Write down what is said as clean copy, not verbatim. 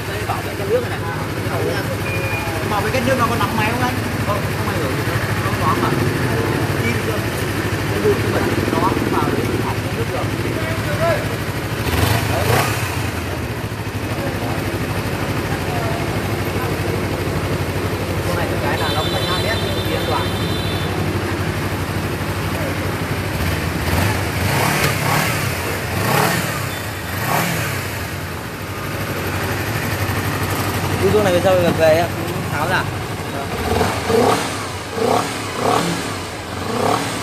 đây bảo vệ cái nước này. Bảo vệ cái nước nó có nóng máy không anh? Không, không ảnh hưởng gì đâu. Nó nóng mà. Đi được chưa? Cái bụi cái bẩn nó vào đấy hỏng cái nước được. Con này cái là nó không phải 2 mét đi an toàn. Cái chuông này về sau về em tháo ra.